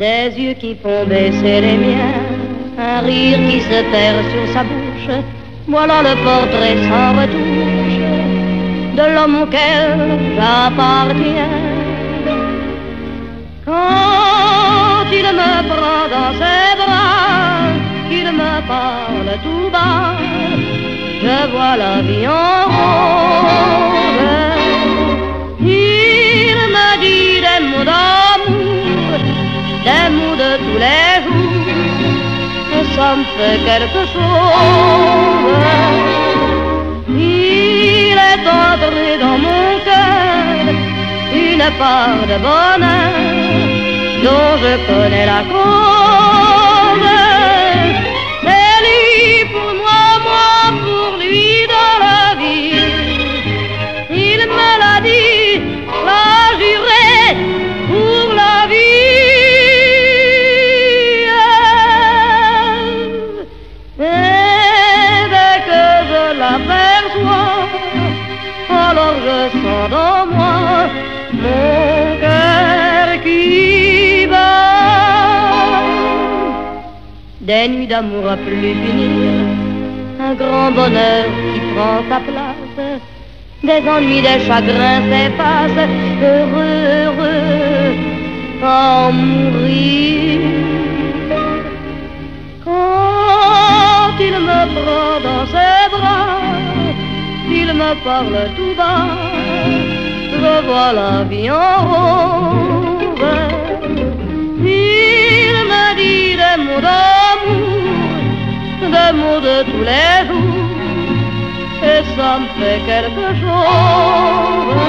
Des yeux qui font baisser les miens, un rire qui se perd sur sa bouche. Voilà le portrait sans retouche de l'homme auquel j'appartiens. Quand il me prend dans ses bras, qu'il me parle tout bas, je vois la vie en rose. Il me dit des mots d'amour, des mots de tous les jours, et ça me fait quelque chose. Il est entré dans mon cœur une part de bonheur dont je connais la cause. C'est lui pour moi, moi pour lui dans la vie. Il me l'a dit, l'a juré pour la vie. Et dès que je l'aperçois, alors je sens dans moi mon cœur qui bat. Des nuits d'amour à plus finir, un grand bonheur qui prend sa place, des ennuis, des chagrins s'effacent, heureux, heureux, à en mourir. Quand il me prend dans ses bras, il me parle tout bas, je vois la vie en rose. Il me dit des mots d'amour, des mots de tous les jours, et ça me fait quelque chose.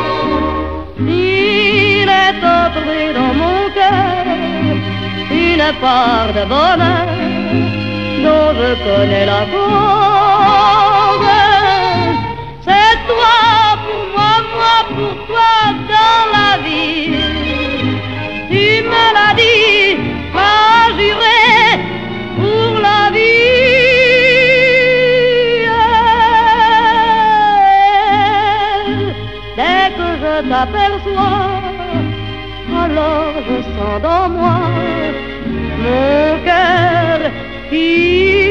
Il est entré dans mon cœur une part de bonheur dont je connais la cause. C'est toi pour moi, moi pour toi dans la vie. Tu me l'as dit, m'as juré pour la vie. Dès que je t'aperçois, alors je sens dans moi mon cœur qui